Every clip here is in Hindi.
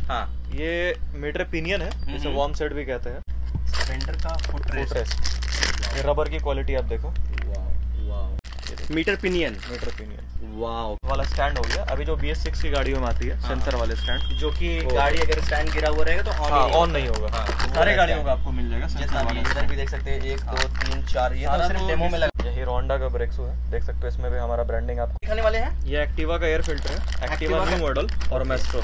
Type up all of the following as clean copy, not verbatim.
हाँ, ये मीटर पिनियन है, जिसे वार्म सेट भी कहते हैं। स्प्लेंडर का फुटरेस्ट। ये रबर की क्वालिटी आप देखो। Meter pinion. वाओ वाला स्टैंड हो गया। अभी जो BS6 की गाड़ियों में आती है सेंसर वाले स्टैंड, जो कि गाड़ी अगर स्टैंड गिरा हुआ रहेगा तो ऑन नहीं होगा। सारे गाड़ियों का आपको मिल जाएगा सेंसर वाला। इधर भी देख सकते हैं 1 2 3 4, ये तो सिर्फ डेमो में लगा। ये हीरो होंडा का ब्रेक शू है, देख सकते हो। इसमें भी हमारा ब्रांडिंग आपको दिखाने वाले हैं। ये एक्टिवा का एयर फिल्टर है, एक्टिवा न्यू मॉडल और मैस्ट्रो।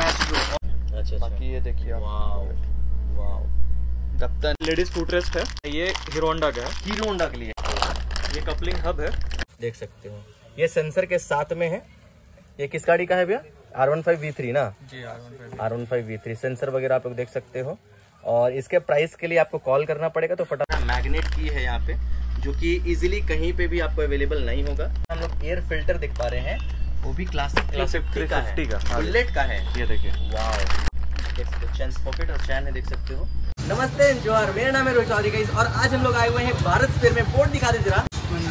अच्छा, बाकी ये देखिए आप, वाओ लेडीज फुटरेस्ट है। ये हीरो होंडा का है, हीरो होंडा के लिए। ये कपलिंग हब है, देख सकते हो। ये सेंसर के साथ में है। ये किस गाड़ी का है भैया? R15 V3 ना जी, R15 V3 सेंसर वगैरह आप लोग देख सकते हो। और इसके प्राइस के लिए आपको कॉल करना पड़ेगा, तो फटाफट मैग्नेट की है यहाँ पे, जो कि इजीली कहीं पे भी आपको अवेलेबल नहीं होगा। हम लोग एयर फिल्टर दिख पा रहे हैं, वो भी क्लासिक 350 का बुलेट का है। ये देखिए, वाओ, देख सकते हो। चैन पॉकेट और चैन है, देख सकते हो। नमस्ते जोहार, मेरा नाम है रोहित चौधरी गाइस, और आज हम लोग आए हुए हैं भारत स्पेयर में। बोर्ड दिखा दे जरा,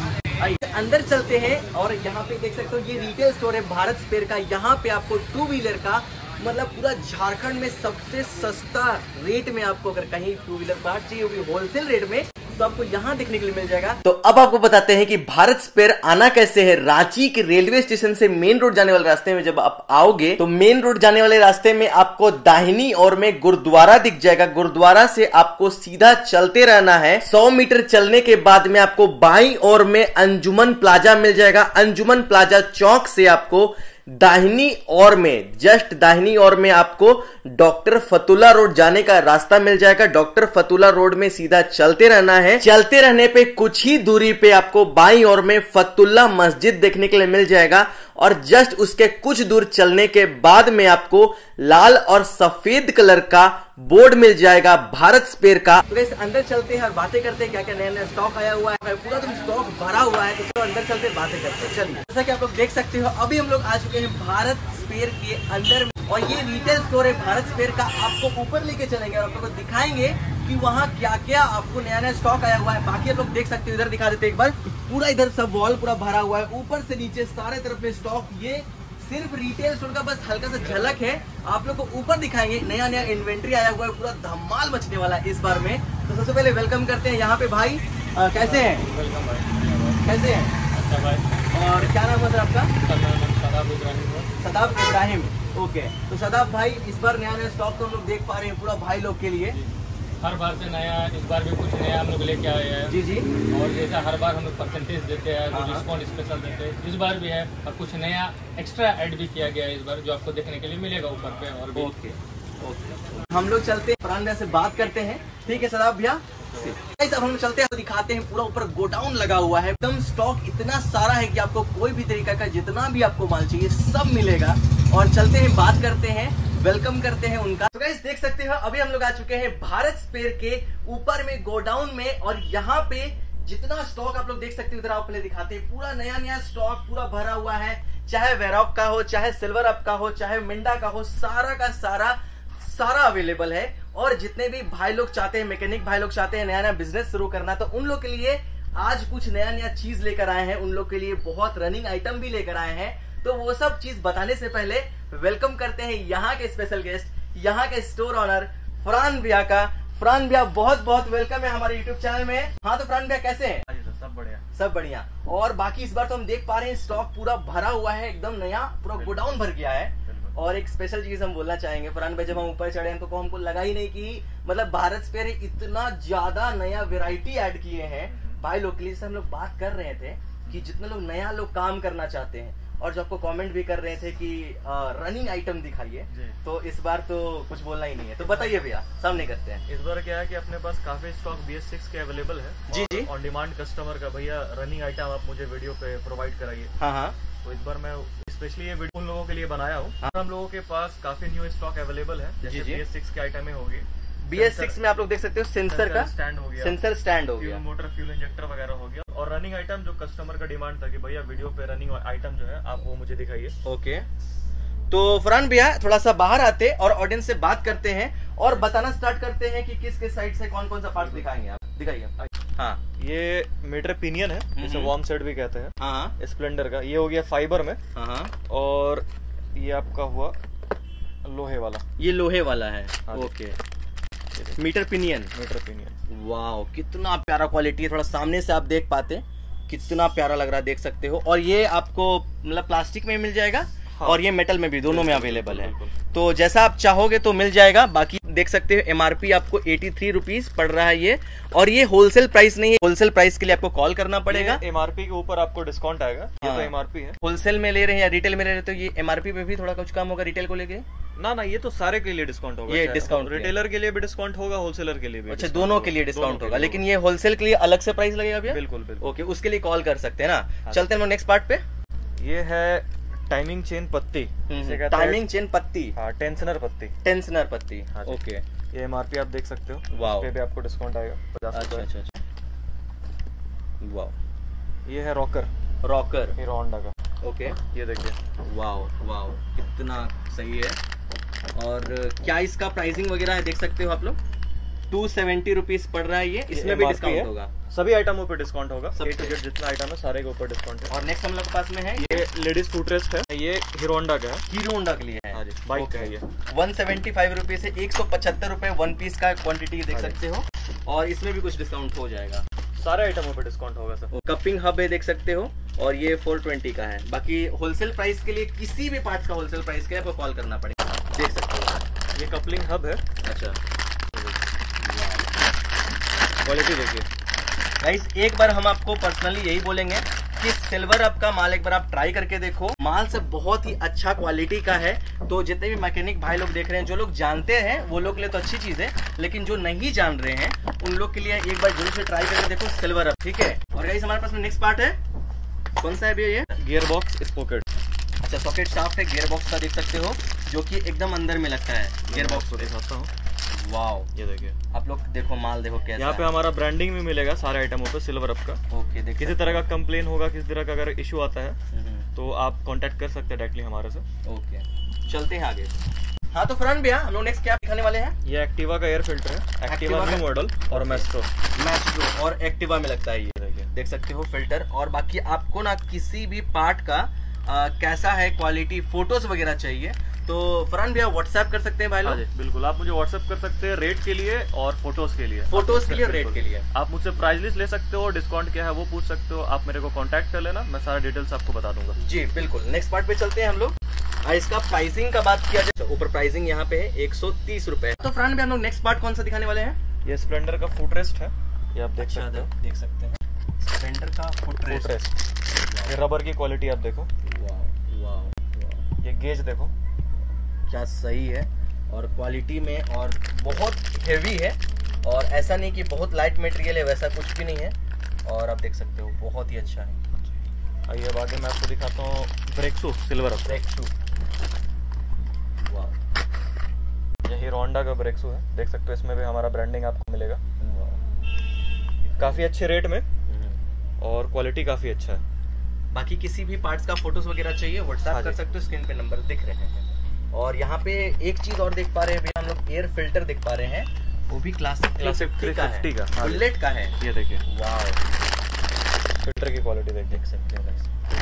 अंदर चलते हैं। और यहाँ पे देख सकते हो ये रिटेल स्टोर है भारत स्पेयर का। यहाँ पे आपको 2 व्हीलर का मतलब पूरा झारखंड में सबसे सस्ता रेट में आपको अगर कहीं 2 व्हीलर पार्ट चाहिए, वो भी होलसेल रेट में, तो आपको यहाँ देखने के लिए मिल जाएगा। तो अब आपको बताते हैं कि भारत स्पेयर आना कैसे है। रांची के रेलवे स्टेशन से मेन रोड जाने वाले रास्ते में जब आप आओगे, तो मेन रोड जाने वाले रास्ते में आपको दाहिनी ओर में गुरुद्वारा दिख जाएगा। गुरुद्वारा से आपको सीधा चलते रहना है। 100 मीटर चलने के बाद में आपको बाईं ओर में अंजुमन प्लाजा मिल जाएगा। अंजुमन प्लाजा चौक से आपको दाहिनी ओर में, जस्ट दाहिनी ओर में आपको डॉक्टर फतुल्ला रोड जाने का रास्ता मिल जाएगा। डॉक्टर फतुल्ला रोड में सीधा चलते रहना है। चलते रहने पे कुछ ही दूरी पे आपको बाईं ओर में फतुल्ला मस्जिद देखने के लिए मिल जाएगा। और जस्ट उसके कुछ दूर चलने के बाद में आपको लाल और सफेद कलर का बोर्ड मिल जाएगा भारत स्पेयर का। तो इस अंदर चलते हैं और बातें करते हैं क्या क्या नया नया स्टॉक आया हुआ है। पूरा तुम स्टॉक भरा हुआ है, तो चलो अंदर चलते बातें करते हैं। चलिए, जैसा कि आप लोग देख सकते हो, अभी हम लोग आ चुके हैं भारत स्पेयर के अंदर में, और ये रिटेल स्टोर है भारत स्पेयर का। आपको ऊपर लेके चलेंगे और आप लोग को दिखाएंगे कि वहाँ क्या क्या आपको नया नया स्टॉक आया हुआ है। बाकी आप लोग देख सकते हो, इधर दिखा देते एक बार। पूरा इधर सब वॉल पूरा भरा हुआ है, ऊपर से नीचे सारे तरफ में स्टॉक। ये सिर्फ रिटेल स्टोर का बस हल्का सा झलक है। आप लोग को ऊपर दिखाएंगे नया नया इन्वेंट्री आया हुआ है, पूरा धमाल मचने वाला है इस बार में। तो सबसे पहले वेलकम करते हैं यहाँ पे भाई। कैसे हैं? कैसे हैं? अच्छा भाई। और क्या नाम है सर आपका? सदाब इब्राहिम। ओके, तो सदाब भाई, इस बार नया नया स्टॉक तो हम लोग देख पा रहे हैं पूरा भाई लोग के लिए। हर बार से नया, इस बार भी कुछ नया हम लोग लेके आए हैं। जी जी। और जैसा हर बार हम लोग परसेंटेज देते हैं, डिस्काउंट स्पेशल देते हैं, इस बार भी है। और कुछ नया एक्स्ट्रा ऐड भी किया गया है इस बार, जो आपको देखने के लिए मिलेगा ऊपर पे। और ओके, हम लोग चलते हैं, फरहान भैया से बात करते हैं। ठीक है सदाब भैया, अब हम चलते हैं, दिखाते हैं। पूरा ऊपर गोडाउन लगा हुआ है, एकदम स्टॉक इतना सारा है कि आपको कोई भी तरीका का जितना भी आपको माल चाहिए सब मिलेगा। और चलते हैं, बात करते हैं, वेलकम करते हैं उनका। तो गाइस देख सकते हो, अभी हम लोग आ चुके हैं भारत स्पेयर के ऊपर में गोडाउन में। और यहाँ पे जितना स्टॉक आप लोग देख सकते हो, उधर आप पहले दिखाते हैं। पूरा नया नया स्टॉक पूरा भरा हुआ है, चाहे वेरॉक का हो, चाहे सिल्वर अप का हो, चाहे मिंडा का हो, सारा का सारा अवेलेबल है। और जितने भी भाई लोग चाहते हैं, मैकेनिक भाई लोग चाहते हैं नया नया बिजनेस शुरू करना, तो उन लोग के लिए आज कुछ नया नया चीज लेकर आए हैं। उन लोग के लिए बहुत रनिंग आइटम भी लेकर आए हैं। तो वो सब चीज बताने से पहले वेलकम करते हैं यहाँ के स्पेशल गेस्ट, यहाँ के स्टोर ऑनर फरहान भैया का। फरहान भैया बहुत बहुत वेलकम है हमारे यूट्यूब चैनल में। हाँ, तो फरहान भैया कैसे हैं? सब बढ़िया, सब बढ़िया। और बाकी इस बार तो हम देख पा रहे हैं स्टॉक पूरा भरा हुआ है, एकदम नया, पूरा गोडाउन भर गया है। और एक स्पेशल चीज हम बोलना चाहेंगे फरहान भाई, जब हम ऊपर चढ़े हैं तो हमको लगा ही नहीं कि मतलब भारत स्पेयर इतना ज्यादा नया वेराइटी ऐड किए हैं भाई लोग के लिए। हम लोग बात कर रहे थे कि जितने लोग नया लोग काम करना चाहते हैं, और जो आपको कमेंट भी कर रहे थे कि रनिंग आइटम दिखाइए, तो इस बार तो कुछ बोलना ही नहीं है। तो बताइए भैया, सामने करते हैं। इस बार क्या है कि अपने पास काफी स्टॉक BS6 के अवेलेबल है। जी जी। ऑन डिमांड कस्टमर का, भैया रनिंग आइटम आप मुझे वीडियो पे प्रोवाइड कराइए। हाँ हाँ। तो इस बार मैं स्पेशली ये वीडियो उन लोगों के लिए बनाया हूँ। हम लोगों के पास काफी न्यू स्टॉक अवेलेबल है, जैसे BS6 की आइटमें होगी। BS6 में आप लोग देख सकते हो सेंसर का स्टैंड हो गया, सेंसर स्टैंड हो गया, मोटर फ्यूल इंजेक्टर वगैरह हो गया। और रनिंग आइटम जो कस्टमर का डिमांड था कि भैया वीडियो पे रनिंग आइटम जो है आप वो मुझे दिखाइए। ओके, तो फरहान भैया थोड़ा सा बाहर आते और ऑडियंस से बात करते हैं और बताना स्टार्ट करते हैं कि किस किस साइड से कौन कौन सा पार्ट दिखाएंगे आप। दिखाइए। हाँ, ये मीटर पिनियन है, जिसे वार्म सेट भी कहते हैं। हाँ, स्प्लेंडर का ये हो गया फाइबर में। हाँ, और ये आपका हुआ लोहे वाला, ये लोहे वाला है। हाँ, ओके, मीटर पिनियन। वाओ, कितना प्यारा क्वालिटी है। थोड़ा सामने से आप देख पाते कितना प्यारा लग रहा है, देख सकते हो। और ये आपको मतलब प्लास्टिक में मिल जाएगा, हाँ, और ये मेटल में भी, दोनों में अवेलेबल है। तो जैसा आप चाहोगे तो मिल जाएगा। बाकी देख सकते हो एमआरपी आपको 83 रुपीज पड़ रहा है ये, और ये होलसेल प्राइस नहीं है। होलसेल प्राइस के लिए आपको कॉल करना पड़ेगा। एमआरपी के ऊपर आपको डिस्काउंट आएगा। ये हाँ, तो एमआरपी है। होलसेल में ले रहे हैं या रिटेल में ले रहे हैं तो ये एमआरपी पे भी थोड़ा कुछ कम होगा रिटेल को लेके? ना, ये तो सारे के लिए डिस्काउंट होगा। ये डिस्काउंट रिटेलर के लिए भी डिस्काउंट होगा, होलसेलर के लिए भी। अच्छा, दोनों के लिए डिस्काउंट होगा, लेकिन ये होलसेल के लिए अलग से प्राइस लगेगा भैया? बिल्कुल। ओके, उसके लिए कॉल कर सकते हैं ना। चलते हैं हम नेक्स्ट पार्ट पे। ये है टाइमिंग चेन पत्ती। टाइमिंग चेन पत्ती, हाँ, टेंशनर पत्ती। टेंशनर पत्ती, हाँ, ओके। ये एमआरपी आप देख सकते हो। वाओ, इस पे भी आपको डिस्काउंट आएगा 50%। अच्छा। वाओ, ये है रॉकर हीरो होंडा का। ओके, ये देखिए। वाओ, कितना सही है। और क्या इसका प्राइसिंग वगैरह है, देख सकते हो आप लोग। 270 रुपीज पड़ रहा है ये। इसमें भी डिस्काउंट होगा? सभी आइटमों पे डिस्काउंट होगा। सब A to Z जितना आइटम है सारे के ऊपर डिस्काउंट है। और नेक्स्ट हम लोग के पास में है ये लेडीज फुटरेस्ट है। ये हीरो होंडा का है। हीरो होंडा के लिए है। हाँ जी, बाइक का है ये। 175 रुपए से 175 रुपए वन पीस का क्वांटिटी देख सकते हो। और इसमें भी कुछ डिस्काउंट हो जाएगा। सारे आइटमों पे डिस्काउंट होगा सर। कपिंग हब है, देख सकते हो। और ये 420 का है। बाकी होलसेल प्राइस के लिए किसी भी पार्ट्स का होलसेल प्राइस के लिए आपको कॉल करना पड़ेगा, देख सकते हो। ये कपलिंग हब है। अच्छा, क्वालिटी देखिए गाइस। एक बार हम आपको पर्सनली यही बोलेंगे कि सिल्वर अप का माल एक बार आप ट्राई करके देखो। माल सब बहुत ही अच्छा क्वालिटी का है। तो जितने भी मैकेनिक भाई लोग देख रहे हैं, जो लोग जानते हैं वो लोग के लिए तो अच्छी चीज है, लेकिन जो नहीं जान रहे हैं उन लोग के लिए एक बार जरूर से ट्राई करके देखो सिल्वर अप, ठीक है। और गाइस, हमारे पास में नेक्स्ट पार्ट है। कौन सा है भैया ये? Gear box sprocket. अच्छा, सॉकेट शाफ्ट है गियर बॉक्स का, देख सकते हो, जो कि एकदम अंदर में लगता है गियर बॉक्स को। दिखाता हूँ। वाओ, ये देखिए, आप लोग देखो माल, देखो कैसा यहाँ पे हमारा ब्रांडिंग भी मिलेगा सारे आइटमों पे सिल्वर अप का। ओके, देख किसी तरह का कंप्लेन होगा, किसी तरह का अगर इशू आता है तो आप कांटेक्ट कर सकते हैं डायरेक्टली हमारे से। ओके, चलते हैं आगे। हाँ, तो फ्रंट भैया हम लोग नेक्स्ट क्या दिखाने वाले हैं? ये एक्टिवा का एयर फिल्टर है। एक्टिवा न्यू मॉडल और मेस्ट्रो और एक्टिवा में लगता है ये, देखिए, देख सकते हो फिल्टर। और बाकी आपको ना किसी भी पार्ट का कैसा है क्वालिटी, फोटोज वगैरह चाहिए तो फरहान भैया व्हाट्सएप कर सकते हैं भाई लोग? बिल्कुल, आप मुझे व्हाट्सएप कर सकते हैं रेट के लिए और फोटोज के लिए। फोटोज के लिए, रेट के लिए आप मुझसे प्राइस लिस्ट ले सकते हो, डिस्काउंट क्या है वो पूछ सकते हो। आप मेरे को कांटेक्ट कर लेना, मैं सारा डिटेल्स आपको बता दूंगा। जी बिल्कुल। नेक्स्ट पार्ट पे चलते हैं हम लोग। इसका प्राइसिंग का बात किया जाए, ऊपर प्राइसिंग यहाँ पे है 130 रुपए। तो फरहान भैया हम लोग नेक्स्ट पार्ट कौन सा दिखाने वाले हैं? ये स्प्लेंडर का फुटरेस्ट है, ये आप देख सकते हो। देख सकते हैं स्प्लेंडर का फुटरेस्ट। ये रबर की क्वालिटी आप देखो। ये गेज देखो क्या सही है, और क्वालिटी में और बहुत हेवी है, और ऐसा नहीं कि बहुत लाइट मटेरियल है, वैसा कुछ भी नहीं है। और आप देख सकते हो बहुत ही अच्छा है। आइए अब आगे मैं आपको दिखाता हूँ brake shoe silver brake shoe. ये हीरो होंडा का ब्रेक शू है, देख सकते हो। इसमें भी हमारा ब्रांडिंग आपको मिलेगा काफी अच्छे रेट में, और क्वालिटी काफी अच्छा है। बाकी किसी भी पार्ट्स का फोटोज वगैरह चाहिए व्हाट्सएप कर सकते हो, स्क्रीन पे नंबर दिख रहे हैं। और यहाँ पे एक चीज और देख पा रहे हैं हम लोग, एयर फिल्टर देख पा रहे हैं, वो भी क्लासिक 350 का बुलेट का है। ये देखिए, वाओ, फिल्टर की क्वालिटी देख सकते हो।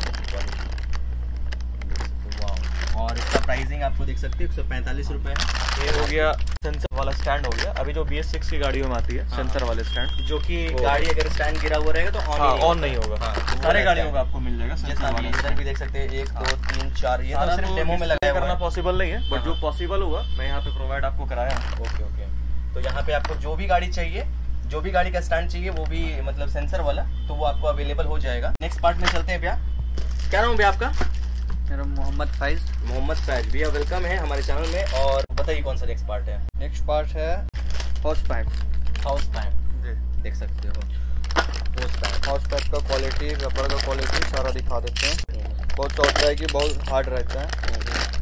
और इसका प्राइसिंग आपको देख सकते हो 145 रुपए है। ये हो गया सेंसर वाला स्टैंड हो गया। अभी जो BS6 की गाड़ियों में आती है सेंसर वाले स्टैंड, जो कि गाड़ी अगर स्टैंड गिरा हुआ रहेगा तो ऑन नहीं होगा। सारे गाड़ियों का आपको मिल जाएगा। इधर भी देख सकते हैं 1 2 3 4, ये तो सिर्फ डेमो में लगाया करना पॉसिबल नहीं है, बट जो पॉसिबल हुआ मैं यहाँ पे प्रोवाइड आपको कराया। Okay okay. तो यहाँ पे आपको जो भी गाड़ी चाहिए, जो भी गाड़ी का स्टैंड चाहिए, वो भी मतलब सेंसर वाला, तो वो आपको अवेलेबल हो जाएगा। नेक्स्ट पार्ट में चलते हैं भैया। क्या नाम भैया आपका? मेरा मोहम्मद फैज। मोहम्मद फैज भैया, वेलकम है हमारे चैनल में। और बताइए कौन सा नेक्स्ट पार्ट है? नेक्स्ट पार्ट है हाउस पाइप। हाउस पाइप देख सकते हो। हाउस पाइप का क्वालिटी, रबर का क्वालिटी सारा दिखा देते हैं। बहुत चौथा है कि बहुत हार्ड रहता है,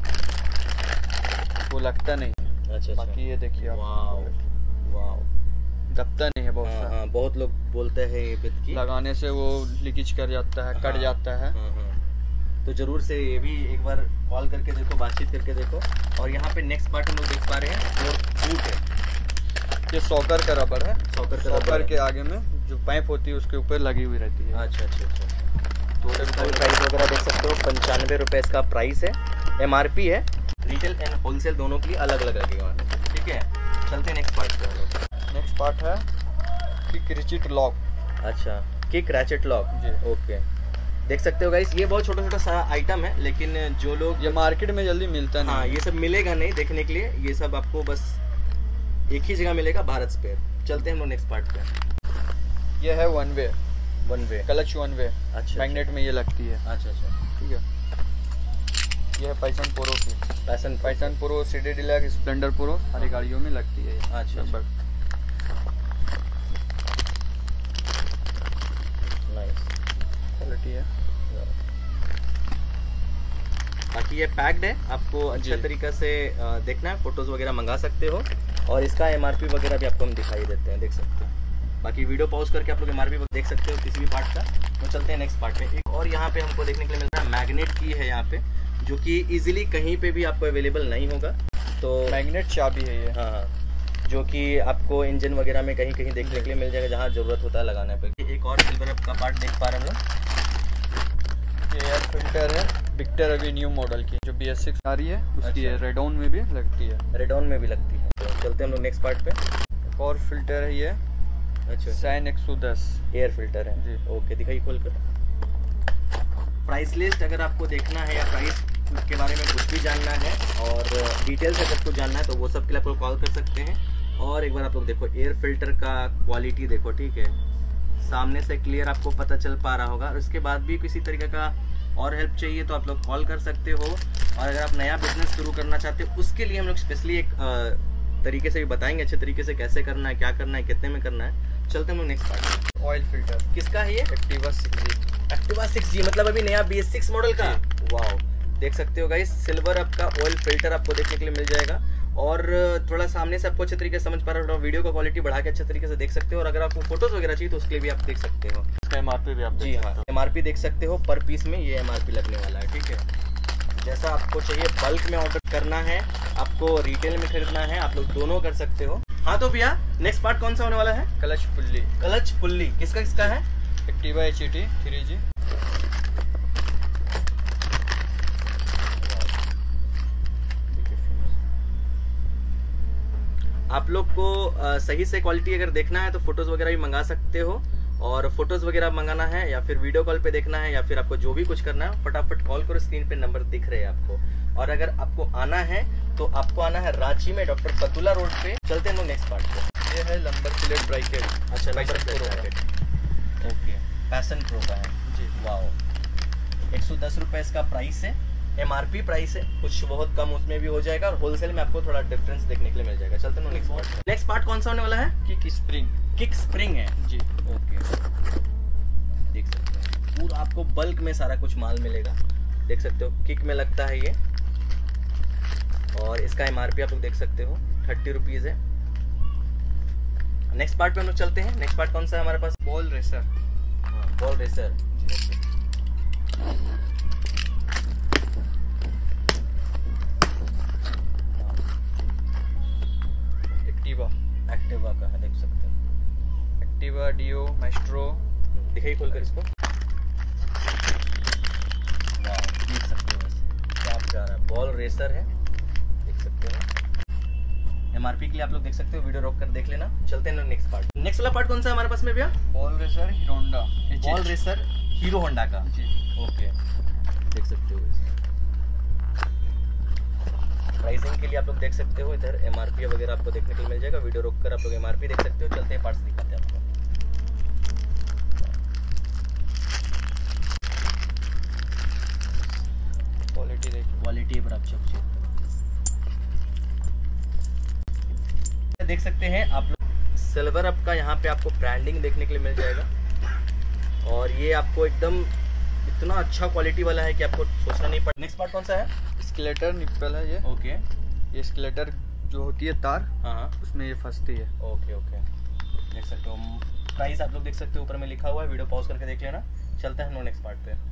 वो लगता नहीं। अच्छा, बाकी ये देखिए आप, वाओ, दबता नहीं है। बहुत हाँ, बहुत लोग बोलते हैं ये पित की लगाने से वो लीकेज कर जाता है, कट जाता है। तो जरूर से ये भी एक बार कॉल करके देखो, बातचीत करके देखो। और यहाँ पे नेक्स्ट पार्ट हम लोग देख पा रहे हैं बूट है। ये सॉकर का रबर है। सॉकर के आगे में जो पाइप होती है उसके ऊपर लगी हुई रहती है। अच्छा। तो इसका प्राइस वगैरह देख सकते हो, 95 रुपए इसका प्राइस है। MRP है रिटेल एंड होलसेल दोनों के लिए अलग अलग लगेगा। ठीक है, चलते हैं नेक्स्ट पार्ट पे हम लोग। नेक्स्ट पार्ट है किक रिचिट लॉक। अच्छा, किक रैचेट लॉक जी। ओके, देख सकते हो गाइस, ये बहुत छोटा छोटा सा आइटम है, लेकिन जो लोग ये मार्केट में जल्दी मिलता नहीं। हाँ, ये सब मिलेगा नहीं देखने के लिए, ये सब आपको बस एक ही जगह मिलेगा, भारत स्पेयर। चलते हैं हम लोग नेक्स्ट पार्ट पे। ये है one way clutch one way. अच्छा, मैग्नेट में ये लगती है। अच्छा अच्छा, ठीक है। ये है पैशन प्रो की। Passion Pro, city Deluxe, Splendor Pro सारी गाड़ियों में लगती है ये। अच्छा, लगभग। नाइस क्वालिटी है। बाकी ये पैक्ड है, आपको अच्छा जी। तरीका से देखना है, फोटोज वगैरह मंगा सकते हो, और इसका एमआरपी वगैरह भी आपको हम दिखाई देते हैं, देख सकते हो। बाकी वीडियो पॉज करके आप लोग एमआरपी देख सकते हो किसी भी पार्ट का। तो चलते हैं नेक्स्ट पार्ट पे। एक और यहाँ पे हमको देखने के लिए मिलता है मैग्नेट की है यहाँ पे, जो कि इजीली कहीं पे भी आपको अवेलेबल नहीं होगा। तो मैग्नेट चाबी है ये। हाँ, जो कि आपको इंजन वगैरह में कहीं कहीं देखने के लिए मिल जाएगा, जहाँ जरूरत होता है लगाने पे। एक और सिल्वर का पार्ट देख पा रहे हम लोग। ये एयर फिल्टर है विक्टर, अभी न्यू मॉडल की जो BS6 आ रही है उसकी है। रेडॉन में भी लगती है। रेडॉन में भी लगती है। तो चलते हैं हम लोग नेक्स्ट पार्ट पे। एक और फिल्टर है ये, अच्छा, सैन 110 एयर फिल्टर है जी। ओके, दिखाइए खोल कर। प्राइस लिस्ट अगर आपको देखना है या प्राइस के बारे में कुछ भी जानना है और डिटेल्स अगर कुछ जानना है तो वो सब के लिए आप लोग कॉल कर सकते हैं। और एक बार आप लोग देखो एयर फिल्टर का क्वालिटी देखो, ठीक है, सामने से क्लियर आपको पता चल पा रहा होगा। और इसके बाद भी किसी तरीके का और हेल्प चाहिए तो आप लोग कॉल कर सकते हो। और अगर आप नया बिजनेस शुरू करना चाहते हो उसके लिए हम लोग स्पेशली एक तरीके से भी बताएंगे अच्छे तरीके से कैसे करना है, क्या करना है, कितने में करना है। चलते हैं हम लोग नेक्स्ट पार्ट। ऑयल फिल्टर किसका है ये? Activa 6G। एक्टिवा 6G मतलब अभी नया BS6 मॉडल का। वाओ, देख सकते हो गाइस, सिल्वर आपका ऑयल फिल्टर आपको देखने के लिए मिल जाएगा। और थोड़ा सामने से आपको अच्छे तरीके से समझ पा रहा हो, वीडियो का क्वालिटी बढ़ा के अच्छे तरीके से देख सकते हो। और अगर आपको फोटोज वगैरह चाहिए तो उसके लिए भी आप देख सकते हो। इसका एमआरपी भी आप जी हाँ, एमआरपी देख सकते हो, पर पीस में ये एमआरपी लगने वाला है। ठीक है, जैसा आपको चाहिए बल्क में ऑर्डर करना है, आपको रिटेल में खरीदना है, आप लोग दोनों कर सकते हो। हाँ तो भैया नेक्स्ट पार्ट कौन सा होने वाला है? Clutch pulley. क्लच पुल्ली किसका किसका है? Activa HET 3G। आप लोग को सही से क्वालिटी अगर देखना है तो फोटोज वगैरह भी मंगा सकते हो। और फोटोज वगैरह मंगाना है या फिर वीडियो कॉल पे देखना है या फिर आपको जो भी कुछ करना है फटाफट कॉल करो, स्क्रीन पे नंबर दिख रहे हैं आपको। और अगर आपको आना है तो आपको आना है रांची में डॉक्टर फतुल्ला रोड पे। चलते हैं नेक्स्ट पार्ट पे। ये है नंबर प्लेट ब्रैकेट। अच्छा, number plate okay, Passion Pro का है जी। वाओ, 110 रुपए इसका प्राइस है, एमआरपी प्राइस है, कुछ बहुत कम उसमें भी हो जाएगा और होलसेल में आपको थोड़ा डिफरेंस देखने के लिए मिल जाएगा। चलते हैं नेक्स्ट पार्ट। नेक्स्ट पार्ट कौन सा होने वाला है? Kick spring. किक स्प्रिंग है जी। ओके, देख सकते हो पूरा आपको बल्क में सारा कुछ माल मिलेगा, देख सकते हो किक में लगता है ये। और इसका एमआरपी आप लोग देख सकते हो 30 रुपीज है। नेक्स्ट पार्ट पे हम लोग चलते हैं। नेक्स्ट पार्ट कौन सा है हमारे पास? Ball racer. Ball racer Activa का है, देख सकते हो। Activa Dio Maestro. दिखाई खोलकर इसको। वाह, देख सकते हो क्या प्यारा बॉल रेसर है, देख सकते हो। एमआरपी के लिए आप लोग देख सकते हो, वीडियो रोक कर देख लेना। चलते हैं नेक्स्ट पार्ट। नेक्स्ट वाला पार्ट कौन सा है हमारे पास में भैया? Ball racer Hero Honda. Ball racer Hero Honda का जी। ओके, देख सकते हो। प्राइसिंग के लिए आप लोग देख सकते हो, इधर एमआरपी वगैरह आपको देखने के लिए मिल जाएगा। वीडियो रोककर आप लोग एमआरपी देख सकते हो। चलते हैं पार्ट्स दिखाते हैं आपको। क्वालिटी देखिए, क्वालिटी पर आप चेक देख सकते हैं आप लोग। सिल्वर अप का यहाँ पे आपको ब्रांडिंग देखने के लिए मिल जाएगा। और ये आपको एकदम इतना अच्छा क्वालिटी वाला है कि आपको सोचना नहीं पड़ेगा। नेक्स्ट पार्ट कौन सा है? स्केलेटर निप्पल है ये। ओके, ये स्केलेटर जो होती है तार, हाँ उसमें ये फंसती है। ओके ओके, देख सकते हो। प्राइस आप लोग देख सकते हो, ऊपर में लिखा हुआ है, वीडियो पॉज करके देख लेना। चलते हैं नेक्स्ट पार्ट पे।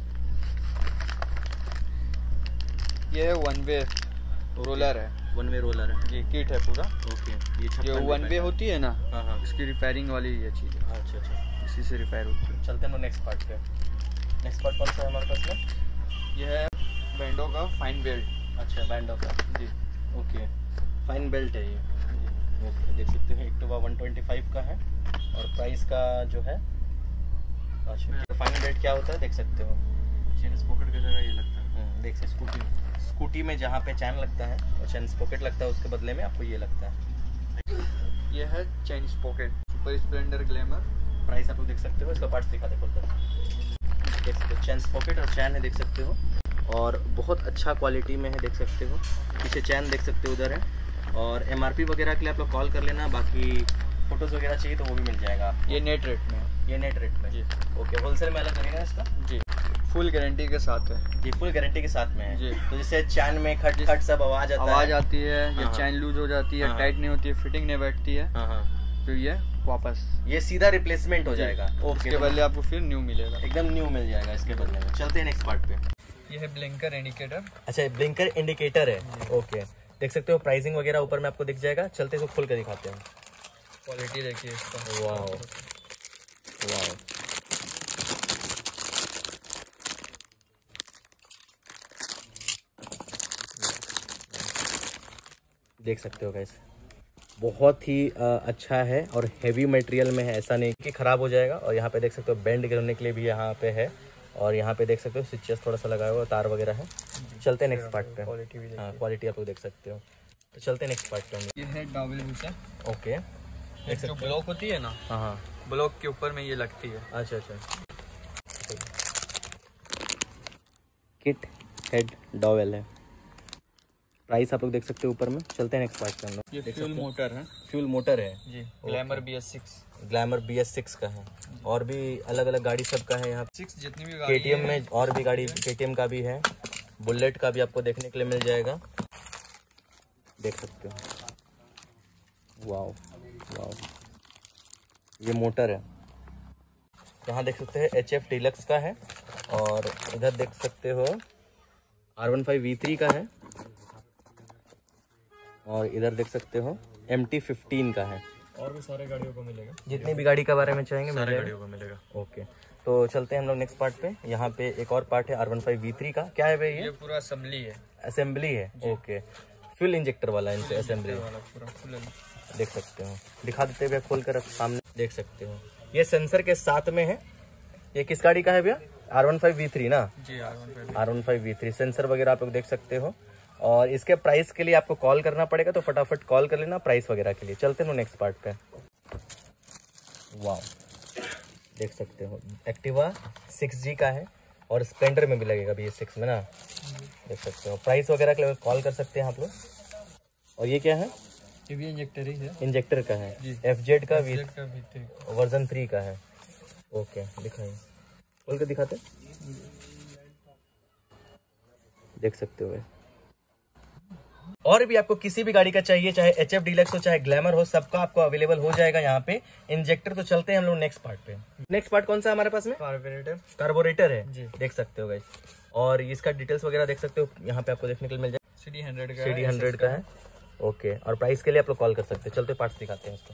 ये है वन वे रोलर है। वन वे रोलर है ये किट है पूरा। ओके, ये जो वन वे होती है ना, हाँ हाँ, उसकी रिपेयरिंग वाली ये चीज़ है। अच्छा अच्छा। इसी से रिपेयर होती है। चलते हैं नेक्स्ट पार्ट पे। नेक्स्ट पार्ट कौन सा है हमारे पास में? ये है बेंडो का फाइन बेल्ट। अच्छा बैंड ऑफ है जी। ओके। फाइन बेल्ट है ये। ओके देख सकते हो एक्टिवा 125 का है और प्राइस का जो है अच्छा फाइन बेल्ट क्या होता है देख सकते हो। चेन पॉकेट की जगह ये लगता है। देख सकते स्कूटी में जहाँ पे चैन लगता है और चैन पॉकेट लगता है उसके बदले में आपको ये लगता है। ये है chain pocket super Splendor Glamour. Price आप लोग देख सकते हो, इसका पार्ट्स दिखा दे खुलकर। देख सकते हो चैन पॉकेट और चैन है देख सकते हो और बहुत अच्छा क्वालिटी में है देख सकते हो। पीछे चैन देख सकते हो उधर है और MRP वगैरह के लिए आप लोग कॉल कर लेना, बाकी फोटोज़ वगैरह चाहिए तो वो भी मिल जाएगा आपको। ये नेट रेट में है। ये नेट रेट में जी। ओके होलसेल में अलग लगेगा इसका जी फुल गारंटी के साथ है। जी फुल गारंटी के साथ में है जी। तो जैसे चैन में खट खट सब आवाज़ आता है, आवाज़ आती है या हाँ। चैन लूज हो जाती है, हाँ। टाइट नहीं होती है, फिटिंग नहीं बैठती है, हाँ हाँ तो ये वापस ये सीधा रिप्लेसमेंट हो जाएगा। उसके ओके बदले आपको फिर न्यू मिलेगा। एकदम न्यू मिल जाएगा इसके बदले में। चलते हैं नेक्स्ट पार्ट पे। ये है ब्लिंकर इंडिकेटर। अच्छा ब्लिंकर इंडिकेटर है ओके। देख सकते हो प्राइसिंग वगैरह ऊपर में आपको दिख जाएगा। चलते इसको खोल कर दिखाते हैं। क्वालिटी देखिए इसका। वाओ वाओ देख सकते हो गाइस बहुत ही अच्छा है और हेवी मटेरियल में है, ऐसा नहीं कि ख़राब हो जाएगा। और यहाँ पे देख सकते हो बेंड करने के लिए भी यहाँ पे है और यहाँ पे देख सकते हो स्विचेस थोड़ा सा लगाया हुआ तार वगैरह है। चलते हैं नेक्स्ट पार्ट पे। क्वालिटी भी हाँ क्वालिटी आप लोग देख सकते हो। तो चलते हैं नेक्स्ट पार्ट पे हम। ये है डबल हुसैन। ओके एक जो ब्लॉक होती है ना, हाँ हाँ ब्लॉक के ऊपर में ये लगती है। अच्छा अच्छा किट हेड डॉवेल है। प्राइस आप लोग देख सकते हो ऊपर में। चलते हैं नेक्स्ट पार्ट पे हम लोग। ये फ्यूल मोटर है। फ्यूल मोटर है जी ग्लैमर BS6। ग्लैमर BS6 का है और भी अलग अलग गाड़ी सब का है यहाँ। 6 जितनी भी गाड़ी KTM में और भी गाड़ी KTM का भी है, बुलेट का भी आपको देखने के लिए मिल जाएगा। देख सकते हो वाओ वाओ ये मोटर है। यहाँ देख सकते हैं HF डीलक्स का है और इधर देख सकते हो R15 V3 का है और इधर देख सकते हो MT15 का है। और भी सारे गाड़ियों को मिलेगा, जितनी भी गाड़ी के बारे में चाहेंगे मिल सारे जाएगा। गाड़ियों को मिलेगा। ओके तो चलते हैं हम लोग नेक्स्ट पार्ट पे। यहाँ पे एक और पार्ट है R15 V3 का। क्या है भाई ये ये? पूरा असेंबली है। असेंबली है ओके। फ्यूल इंजेक्टर वाला इनसे असेंबली वाला पूरा फुल देख सकते हो। दिखा देते हैं भैया खोल कर सामने देख सकते हो। ये सेंसर के साथ में है। ये किस गाड़ी का है भैया? R15 V3 ना। जी R15 V3 सेंसर वगैरह आप लोग देख सकते हो और इसके प्राइस के लिए आपको कॉल करना पड़ेगा तो फटाफट कॉल कर लेना प्राइस वगैरह के लिए। चलते हैं नेक्स्ट पार्ट पे। वाह देख सकते हो एक्टिवा 6G का है और स्प्लेंडर में भी लगेगा BS6 में ना। देख सकते हो प्राइस वगैरह के लिए कॉल कर सकते हैं आप लोग। और ये क्या है? ये भी इंजेक्टर ही है। इंजेक्टर का है जी। FZ का V3 वर्जन 3 का है। ओके दिखाइए खोल के दिखाते देख सकते हो। और भी आपको किसी भी गाड़ी का चाहिए चाहे HF डीलक्स हो चाहे ग्लैमर हो सबका आपको अवेलेबल हो जाएगा यहाँ पे इंजेक्टर। तो चलते हैं हम लोग नेक्स्ट पार्ट पे। नेक्स्ट पार्ट कौन सा हमारे पास में? कार्बोरेटर है जी। देख सकते हो गाइस और इसका डिटेल्स वगैरह देख सकते हो यहाँ पे आपको देखने के लिए मिल जाएगा। CD100 का है ओके और प्राइस के लिए आप लोग कॉल कर सकते हैं। चलते पार्ट्स दिखाते हैं इसको।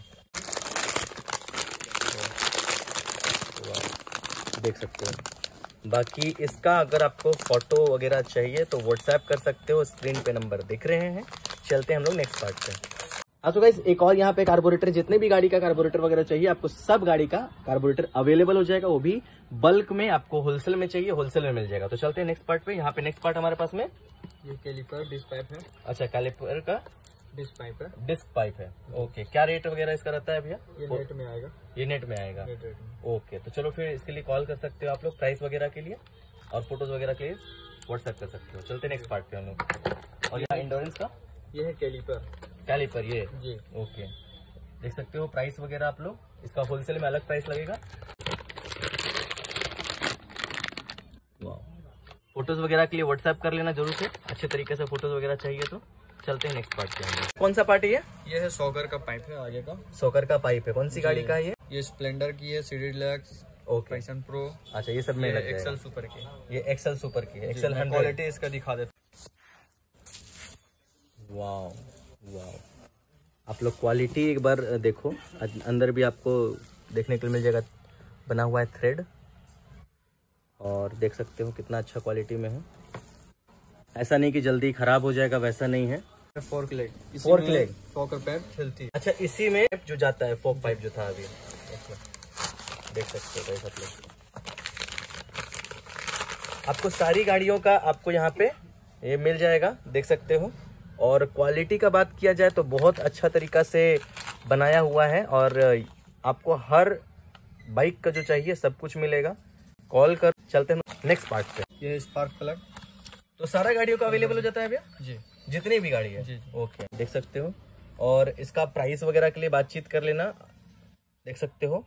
देख सकते हो बाकी इसका अगर आपको फोटो वगैरह चाहिए तो व्हाट्सएप कर सकते हो, स्क्रीन पे नंबर दिख रहे हैं। चलते हैं हम लोग नेक्स्ट पार्ट पे। अच्छा गाइस एक और यहाँ पे कार्बोरेटर जितने भी गाड़ी का कार्बोरेटर वगैरह चाहिए आपको सब गाड़ी का कार्बोरेटर अवेलेबल हो जाएगा, वो भी बल्क में। आपको होलसेल में चाहिए होलसेल में मिल जाएगा। तो चलते हैं नेक्स्ट पार्ट पे। यहाँ पे नेक्स्ट पार्ट हमारे पास में ये कैलिपर डिस्क पाइप है। अच्छा कैलिपर का डिस्क पाइप है। डिस्क पाइप है ओके। क्या रेट वगैरह इसका रहता है भैया? ये नेट में आएगा। ये नेट में आएगा नेट रेट में। ओके। तो चलो फिर इसके लिए कॉल कर सकते हो आप लोग प्राइस वगैरह के लिए और फोटोज वगैरह के लिए व्हाट्सएप कर सकते हो। चलते नेक्स्ट पार्ट पे हम लोग। और यहाँ इंडोरेंस का ये है कैलिपर ये जी। ओके देख सकते हो प्राइस वगैरह आप लोग। इसका होलसेल में अलग प्राइस लगेगा। फोटोज वगैरह के लिए व्हाट्सएप कर लेना जरूर से, अच्छे तरीके से फोटोज वगैरह चाहिए तो। चलते हैं नेक्स्ट पार्ट पे। कौन सा पार्ट है ये है सॉकर का पाइप है आगे का। सॉकर का पाइप है। कौन सी गाड़ी का है ये स्प्लेंडर की है, CD Deluxe, okay Passion Pro. अच्छा ये सब में लग जाएगा। एक्सेल सुपर की। ये एक्सेल सुपर की है। एक्सेल 100 क्वालिटी इसका दिखा देता। वाओ वाओ आप लोग क्वालिटी एक बार देखो। अंदर भी आपको देखने को मिल जाएगा बना हुआ है थ्रेड और देख सकते हो कितना अच्छा क्वालिटी में है। ऐसा नहीं कि जल्दी खराब हो जाएगा, वैसा नहीं है। Fork leg, Fork leg। फोकर पैर खेलती है। अच्छा, इसी में जो जाता है फोक पाइप जो था अभी, देख सकते हो आप लोग। आपको सारी गाड़ियों का आपको यहाँ पे ये मिल जाएगा, देख सकते हो। और क्वालिटी का बात किया जाए तो बहुत अच्छा तरीका से बनाया हुआ है, और आपको हर बाइक का जो चाहिए सब कुछ मिलेगा। कॉल कर। चलते हैं नेक्स्ट पार्ट पे। ये स्पार्क प्लग, तो सारा गाड़ियों का अवेलेबल हो जाता है भैया, जी जितनी भी गाड़ी है? जी। ओके, देख सकते हो। और इसका प्राइस वगैरह के लिए बातचीत कर लेना, देख सकते हो।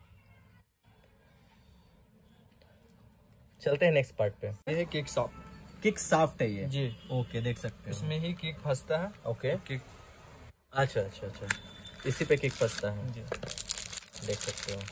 चलते हैं नेक्स्ट पार्ट पे। ये है किक सॉफ्ट, किक साफ्ट है ये? जी। ओके, देख सकते हो। इसमें ही किक फंसता है। ओके, किक, अच्छा अच्छा अच्छा, इसी पे किक फंसता है, जी। देख सकते हो।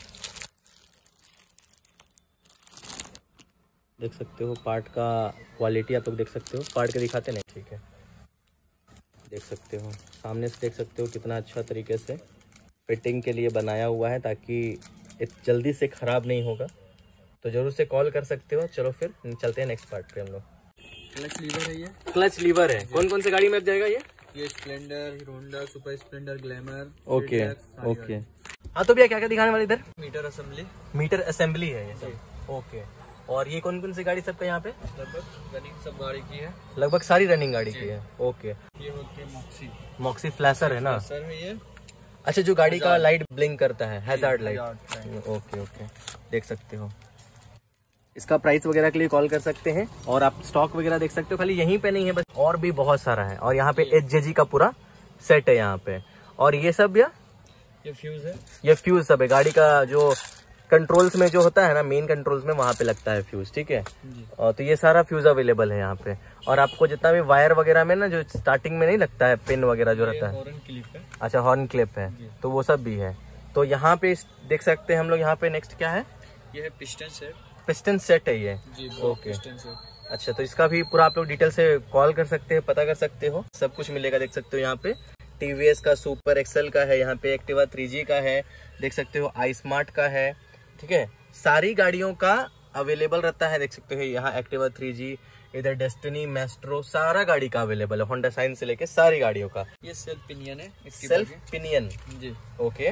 देख सकते हो पार्ट का क्वालिटी आप लोग देख सकते हो। पार्ट के दिखाते नहीं, ठीक है, देख सकते हो। सामने से देख सकते हो कितना अच्छा तरीके से फिटिंग के लिए बनाया हुआ है, ताकि जल्दी से ख़राब नहीं होगा। तो जरूर से कॉल कर सकते हो। चलो फिर चलते हैं नेक्स्ट पार्ट पे हम लोग। क्लच लीवर है ये। क्लच लीवर है, कौन कौन से गाड़ी में जाएगा ये? Splendor, Hero Honda, Super Splendor, Glamour. Okay okay. हाँ, तो भैया क्या क्या दिखाने वाले इधर? मीटर असेंबली, मीटर असेंबली है ये सब। ओके, और ये कौन कौन सी गाड़ी सबका यहाँ पे? लगभग रनिंग सब गाड़ी की है। लगभग सारी रनिंग गाड़ी की है। ओके, ये होती है मॉक्सी, मॉक्सी फ्लैशर है ना? सर है ये। अच्छा, जो गाड़ी का लाइट ब्लिंक करता है, hazard light. Hazard okay okay, देख सकते हो। इसका प्राइस वगैरह के लिए कॉल कर सकते हैं, और आप स्टॉक वगैरह देख सकते हो। खाली यहीं पे नहीं है, बस और भी बहुत सारा है। और यहाँ पे HJG का पूरा सेट है यहाँ पे। और ये सब या ये फ्यूज है। ये फ्यूज सब है गाड़ी का, जो कंट्रोल्स में जो होता है ना, मेन कंट्रोल्स में वहाँ पे लगता है फ्यूज, ठीक है। और तो ये सारा फ्यूज अवेलेबल है यहाँ पे। और आपको जितना भी वायर वगैरह में ना, जो स्टार्टिंग में नहीं लगता है, पिन वगैरह जो रहता है, हॉर्न क्लिप है। अच्छा हॉर्न क्लिप है, तो वो सब भी है। तो यहाँ पे देख सकते हैं हम लोग। यहाँ पे नेक्स्ट क्या है? ये है पिस्टन सेट, पिस्टन सेट है ये। जी। Okay, piston set. अच्छा, तो इसका भी पूरा आप लोग डिटेल से कॉल कर सकते हैं, पता कर सकते हो, सब कुछ मिलेगा। देख सकते हो यहाँ पे TVS का सुपर एक्सेल का है, यहाँ पे एक्टिवा 3G का है, देख सकते हो आई स्मार्ट का है, ठीक है। सारी गाड़ियों का अवेलेबल रहता है, देख सकते हो। यहाँ एक्टिवा 3G, इधर डेस्टिनी, मैस्ट्रो, सारा गाड़ी का अवेलेबल है। होंडा साइन से लेके सारी गाड़ियों का। ये सेल्फ पिनियन है, इसकी सेल्फ बाकी। पिनियन, जी। ओके,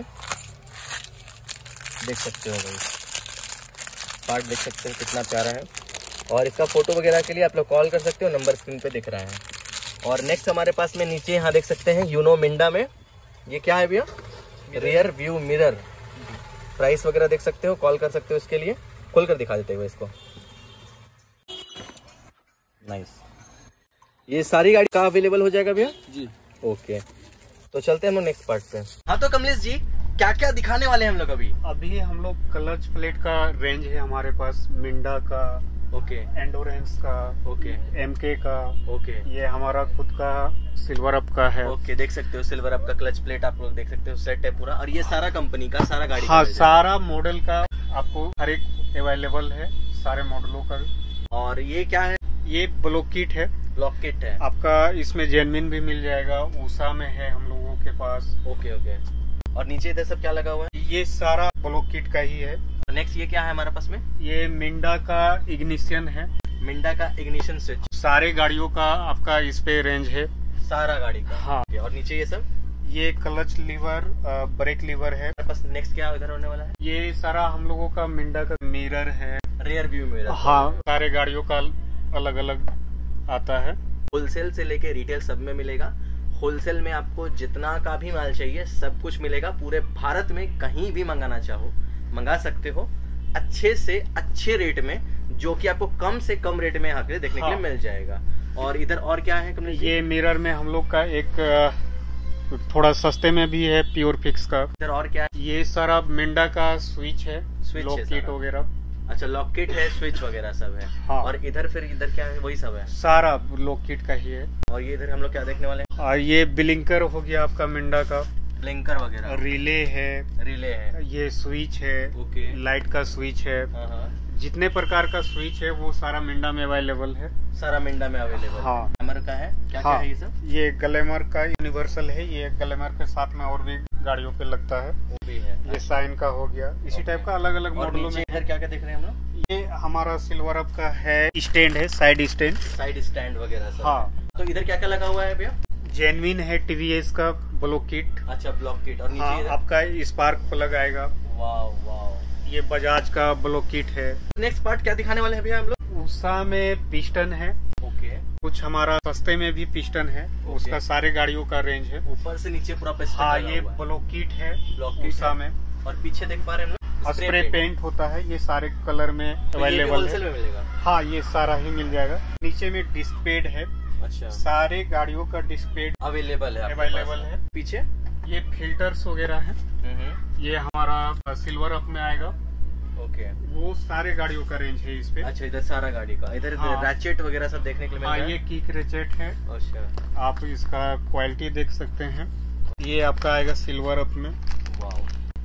देख सकते हो भाई, पार्ट देख सकते हो कितना प्यारा है। और इसका फोटो वगैरह के लिए आप लोग कॉल कर सकते हो, नंबर स्क्रीन पे दिख रहा है। और नेक्स्ट हमारे पास में नीचे यहाँ देख सकते हैं यूनो मिंडा में, ये क्या है भैया? Rear view mirror. प्राइस वगैरह देख सकते हो, कॉल कर सकते हो इसके लिए। खोल कर दिखा देते हो इसको। नाइस, ये सारी गाड़ी का अवेलेबल हो जाएगा भैया? जी। ओके, तो चलते हैं हम लोग नेक्स्ट पार्ट पे। हाँ, तो कमलेश जी क्या क्या दिखाने वाले हैं हम लोग अभी? अभी हम लोग क्लच प्लेट का रेंज है हमारे पास, मिंडा का, ओके, एंडोरेंस का, ओके, MK का, ओके, ये हमारा खुद का सिल्वर अप का है। ओके, देख सकते हो सिल्वर अप का क्लच प्लेट आप लोग देख सकते हो, सेट है पूरा। और ये सारा कंपनी का, सारा गाड़ी हाँ, का सारा मॉडल का आपको हर एक अवेलेबल है, सारे मॉडलों का। और ये क्या है? ये ब्लॉक किट है, ब्लॉक किट है आपका। इसमें जेनमिन भी मिल जाएगा, ऊषा में है हम लोगों के पास। Okay okay. और नीचे इधर सब क्या लगा हुआ है? ये सारा ब्लॉक किट का ही है। नेक्स्ट ये क्या है हमारे पास में? ये मिंडा का इग्निशन है, मिंडा का इग्निशन स्विच। सारे गाड़ियों का आपका इस पे रेंज है, सारा गाड़ी का। हाँ। Okay, और नीचे ये सब? ये क्लच लीवर, ब्रेक लीवर है। हमारे पास नेक्स्ट क्या इधर होने वाला है? ये सारा हम लोगों का मिंडा का मिरर है। Rear view mirror. हाँ, सारे गाड़ियों का अलग अलग आता है। होलसेल से लेके रिटेल सब में मिलेगा। होलसेल में आपको जितना का भी माल चाहिए सब कुछ मिलेगा। पूरे भारत में कहीं भी मंगाना चाहो मंगा सकते हो, अच्छे से अच्छे रेट में, जो कि आपको कम से कम रेट में यहाँ पे देखने के लिए मिल जाएगा। और इधर और क्या है कमलेश जी? ये मिरर में हम लोग का एक थोड़ा सस्ते में भी है, प्योर फिक्स का। इधर और क्या है? ये सारा मिंडा का स्विच है, स्विच लॉक है किट सारा। वगैरह। अच्छा, लॉक किट है, स्विच वगैरह सब है। हाँ। और इधर फिर इधर क्या है? वही सब है। सारा लॉक किट का ही है। और ये इधर हम लोग क्या देखने वाले हैं? और ये ब्लिंकर हो गया आपका मिंडा का, ब्लिंकर वगैरह, रिले है, रिले है, ये स्विच है, ओके, लाइट का स्विच है। हाँ हाँ, जितने प्रकार का स्विच है वो सारा मिंडा में अवेलेबल है। सारा मिंडा में अवेलेबल। हाँ। ग्लैमर का है, क्या क्या हाँ, है ये सब? ये ग्लैमर का यूनिवर्सल है। ये ग्लैमर के साथ में और भी गाड़ियों पे लगता है। वो भी है। ये साइन का हो गया, इसी टाइप का अलग अलग और मॉडलों नीचे में। इधर क्या क्या देख रहे हैं हम लोग? ये हमारा सिल्वर अप का है, स्टैंड है, साइड स्टैंड वगैरह सब। हाँ। तो इधर क्या क्या लगा हुआ है भैया? जेन्युइन है टीवीएस का ब्लॉक किट। अच्छा, ब्लॉक किट। और नीचे हाँ, आपका स्पार्क प्लग आएगा। वाह। ये बजाज का ब्लॉक किट है। नेक्स्ट पार्ट क्या दिखाने वाले हैं भैया हम लोग? उषा में पिस्टन है। ओके। कुछ हमारा सस्ते में भी पिस्टन है। उसका सारे गाड़ियों का रेंज है, ऊपर से नीचे पूरा पिस्टन। हाँ, ये ब्लॉक किट है उषा में। और पीछे देख पा रहे हैं हम लोग स्प्रे पेंट होता है, ये सारे कलर में अवेलेबल होलसेल में मिलेगा। हाँ, ये सारा ही मिल जाएगा। नीचे में डिस्क पैड है। अच्छा, सारे गाड़ियों का डिस्क पैड अवेलेबल है। पीछे ये फिल्टर्स वगैरह है। ये हमारा सिल्वर अप में आएगा। ओके। वो सारे गाड़ियों का रेंज है इस पे। अच्छा, इधर सारा गाड़ी का, इधर हाँ। रैचेट वगैरह सब देखने के लिए मिल रहा है। ये किक रेचेट है। अच्छा, आप इसका क्वालिटी देख सकते हैं। ये आपका आएगा सिल्वर अप में। वाओ,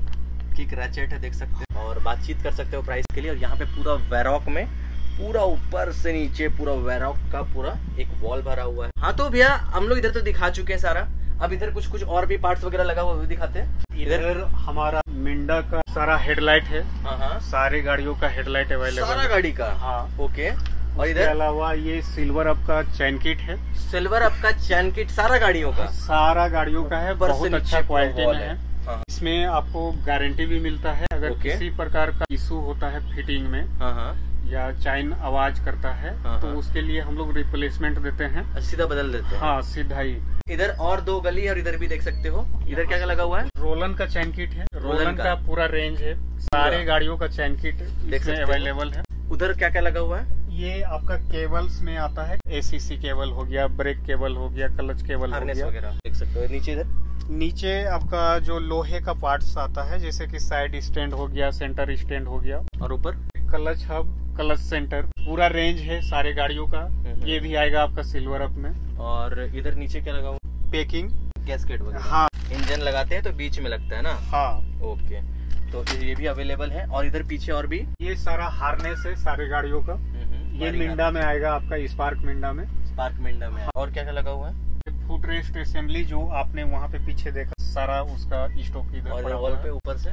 किक रैचेट है, देख सकते हैं। और बातचीत कर सकते हो प्राइस के लिए। और यहाँ पे पूरा वेरॉक में पूरा ऊपर से नीचे पूरा वेरॉक का पूरा एक वॉल भरा हुआ है। हाँ, तो भैया हम लोग इधर तो दिखा चुके हैं सारा। अब इधर कुछ और भी पार्ट्स वगैरह लगा हुआ, वो भी दिखाते हैं। इधर हमारा मिंडा का सारा हेडलाइट है। हाँ, सारे गाड़ियों का हेडलाइट अवेलेबल, सारा गाड़ी का। हाँ। ओके। और इसके इधर अलावा ये सिल्वर अप का चैन किट है। सिल्वर अप का चैन किट सारा गाड़ियों का, सारा गाड़ियों का है, ऊपर से बहुत नीचे अच्छा क्वालिटी वॉल में है। हाँ। इसमें आपको गारंटी भी मिलता है। अगर ओके। किसी प्रकार का इशू होता है फिटिंग में हाँ, या चैन आवाज करता है, हाँ, तो हाँ। उसके लिए हम लोग रिप्लेसमेंट देते हैं। सीधा बदल देते हैं। हाँ, सीधा ही। इधर और 2 गली है और इधर भी देख सकते हो। इधर क्या क्या लगा हुआ है? रोलन का चैन किट है। रोलन का का पूरा रेंज है, सारे गाड़ियों का चैन किट देख इसमें सकते हो। अवेलेबल है। उधर क्या क्या लगा हुआ है? ये आपका केबल्स में आता है। एसीसी केबल हो गया, ब्रेक केबल हो गया, क्लच केबल हो हार्नेस गया वगैरह देख सकते हो। नीचे इधर नीचे आपका जो लोहे का पार्ट्स आता है, जैसे कि साइड स्टैंड हो गया, सेंटर स्टैंड हो गया, और ऊपर क्लच हब, क्लच सेंटर, पूरा रेंज है सारे गाड़ियों का। ये भी आएगा आपका सिल्वर अप में। और इधर नीचे क्या लगा हुआ? पैकिंग गैसकेट वगैरह। हाँ। इंजन लगाते हैं तो बीच में लगता है ना। हाँ, ओके, तो ये भी अवेलेबल है। और इधर पीछे और भी ये सारा हार्नेस है सारे गाड़ियों का। ये मिंडा में आएगा आपका, स्पार्क मिंडा में। स्पार्क मिंडा में। और क्या क्या लगा हुआ है? फुट रेस्ट असेंबली जो आपने वहाँ पे पीछे देखा, सारा उसका स्टॉक इधर और पड़ा वॉल हुआ पे है। ऊपर से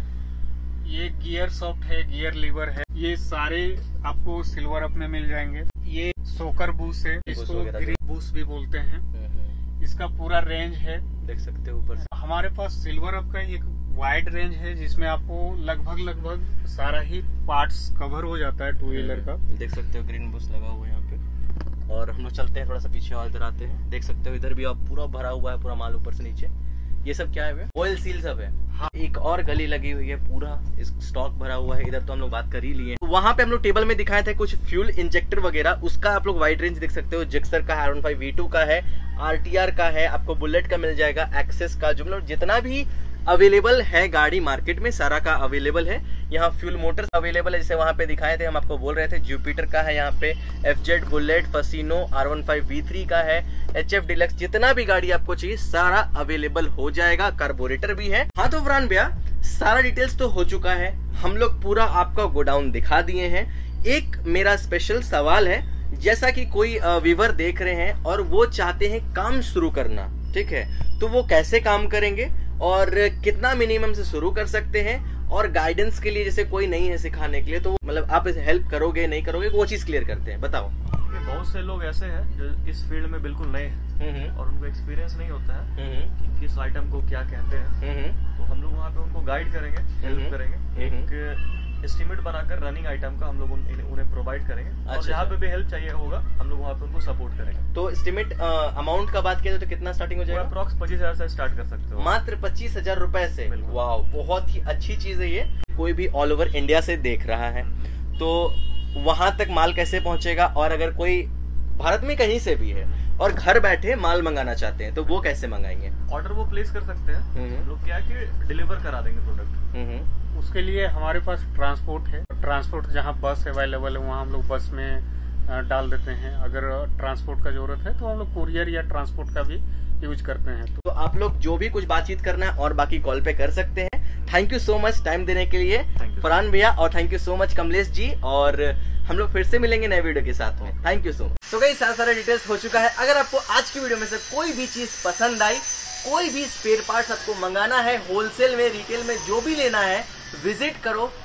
ये गियर सॉफ्ट है, गियर लीवर है, ये सारे आपको सिल्वर अप में मिल जाएंगे। ये सोकर बूस है, इसको वगैरह ग्रीन बूस भी बोलते हैं। इसका पूरा रेंज है, देख सकते हो ऊपर से। हमारे पास सिल्वर अप का एक वाइड रेंज है जिसमें आपको लगभग सारा ही पार्ट्स कवर हो जाता है टू व्हीलर का। देख सकते हो ग्रीन बूस लगा हुआ है यहाँ पे। और हम लोग चलते हैं थोड़ा सा पीछे और इधर आते हैं। देख सकते हो इधर भी अब पूरा भरा हुआ है, पूरा माल ऊपर से नीचे। ये सब क्या है? ऑयल सील सब है। हाँ। एक और गली लगी हुई है, पूरा स्टॉक भरा हुआ है। इधर तो हम लोग बात कर ही लिए। वहां पे हम लोग टेबल में दिखाए थे कुछ फ्यूल इंजेक्टर वगैरह, उसका आप लोग वाइड रेंज देख सकते हो। जिक्सर का है, R15 V2 का है, RTR का है, आपको बुलेट का मिल जाएगा, एक्सेस का, जो मतलब जितना भी अवेलेबल है गाड़ी मार्केट में सारा का अवेलेबल है। यहाँ फ्यूल मोटर्स अवेलेबल है, जैसे वहां पे दिखाए थे, हम आपको बोल रहे थे। जुपिटर का है यहाँ पे, FZ bullet, Fascino, R15 V3 का है, HF डिलक्स, जितना भी गाड़ी आपको चाहिए सारा अवेलेबल हो जाएगा। कार्बोरेटर भी है। हाँ, तो फरहान भैया सारा डिटेल्स तो हो चुका है, हम लोग पूरा आपका गोडाउन दिखा दिए हैं। एक मेरा स्पेशल सवाल है, जैसा कि कोई व्यूअर देख रहे हैं और वो चाहते हैं काम शुरू करना, ठीक है, तो वो कैसे काम करेंगे और कितना मिनिमम से शुरू कर सकते हैं? और गाइडेंस के लिए जैसे कोई नहीं है सिखाने के लिए, तो मतलब आप हेल्प करोगे नहीं करोगे, वो चीज क्लियर करते हैं, बताओ। बहुत से लोग ऐसे हैं जो इस फील्ड में बिल्कुल नए हैं और उनको एक्सपीरियंस नहीं होता है कि किस आइटम को क्या कहते हैं। तो हम लोग वहाँ पे उनको गाइड करेंगे, हेल्प करेंगे। एक एस्टिमेट बनाकर रनिंग आइटम का हम लोग उन्हें प्रोवाइड करेंगे। और जहाँ पे भी हेल्प चाहिए होगा हम लोग वहाँ पे उनको सपोर्ट करेंगे। तो एस्टिमेट अमाउंट का बात किया तो कितना स्टार्टिंग हो जाएगा? अप्रॉक्स 25,000 से स्टार्ट कर सकते हो। मात्र 25,000 रुपए से? बिल्कुल। वाह, बहुत ही अच्छी चीज है ये। कोई भी ऑल ओवर इंडिया से देख रहा है तो वहां तक माल कैसे पहुंचेगा? और अगर कोई भारत में कहीं से भी है और घर बैठे माल मंगाना चाहते हैं तो वो कैसे मंगाएंगे? ऑर्डर वो प्लेस कर सकते हैं। लोग क्या है कि डिलीवर करा देंगे प्रोडक्ट। उसके लिए हमारे पास ट्रांसपोर्ट है। ट्रांसपोर्ट जहाँ बस अवेलेबल है वहाँ हम लोग बस में डाल देते हैं। अगर ट्रांसपोर्ट का जरूरत है तो हम लोग कुरियर या ट्रांसपोर्ट का भी यूज करते हैं। तो आप लोग जो भी कुछ बातचीत करना है और बाकी कॉल पे कर सकते हैं। Thank you so much time देने के लिए फरहान भैया, और thank you so much Kamlesh ji. और हम लोग फिर से मिलेंगे नए वीडियो के साथ में। Thank you so much. तो गाइस सारा डिटेल्स हो चुका है। अगर आपको आज की वीडियो में से कोई भी चीज पसंद आई, कोई भी स्पेयर पार्ट्स आपको मंगाना है, होलसेल में, रिटेल में, जो भी लेना है, विजिट करो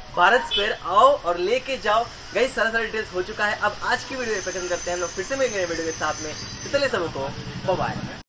भारत स्क्वायर आओ और लेके जाओ। गाइस सारा डिटेल्स हो चुका है। अब आज की वीडियो पसंद करते हैं हम लोग, फिर से मिलेंगे वीडियो के साथ में। चलिए सबको बाय बाय।